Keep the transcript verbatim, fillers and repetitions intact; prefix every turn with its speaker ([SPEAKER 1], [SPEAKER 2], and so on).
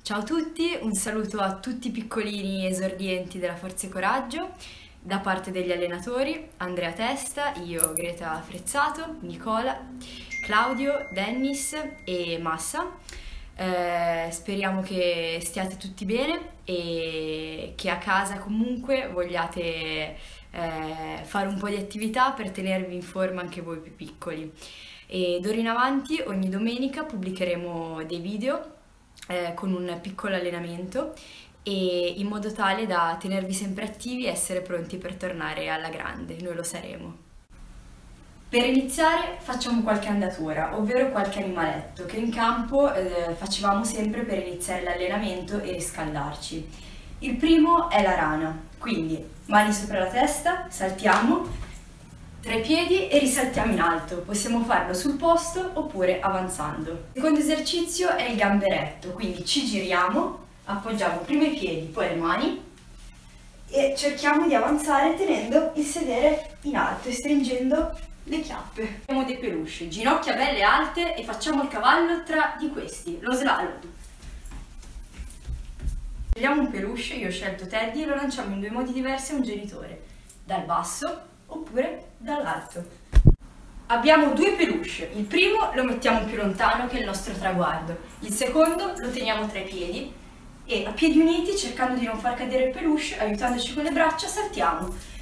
[SPEAKER 1] Ciao a tutti, un saluto a tutti i piccolini esordienti della Forza e Coraggio da parte degli allenatori Andrea Testa, io Greta Frezzato, Nicola, Claudio, Dennis e Massa. Eh, speriamo che stiate tutti bene e che a casa comunque vogliate eh, fare un po' di attività per tenervi in forma anche voi più piccoli. E d'ora in avanti ogni domenica pubblicheremo dei video eh, con un piccolo allenamento e in modo tale da tenervi sempre attivi e essere pronti per tornare alla grande, noi lo saremo. Per iniziare facciamo qualche andatura, ovvero qualche animaletto che in campo eh, facevamo sempre per iniziare l'allenamento e riscaldarci. Il primo è la rana, quindi mani sopra la testa, saltiamo, tra i piedi e risaltiamo in alto. Possiamo farlo sul posto oppure avanzando. Il secondo esercizio è il gamberetto, quindi ci giriamo, appoggiamo prima i piedi, poi le mani e cerchiamo di avanzare tenendo il sedere in alto e stringendo le chiappe. Abbiamo dei peluche, ginocchia belle alte e facciamo il cavallo tra di questi, lo slalom. Scegliamo un peluche, io ho scelto Teddy e lo lanciamo in due modi diversi a un genitore, dal basso oppure dall'alto. Abbiamo due peluche, il primo lo mettiamo più lontano che è il nostro traguardo, il secondo lo teniamo tra i piedi e a piedi uniti, cercando di non far cadere il peluche, aiutandoci con le braccia, saltiamo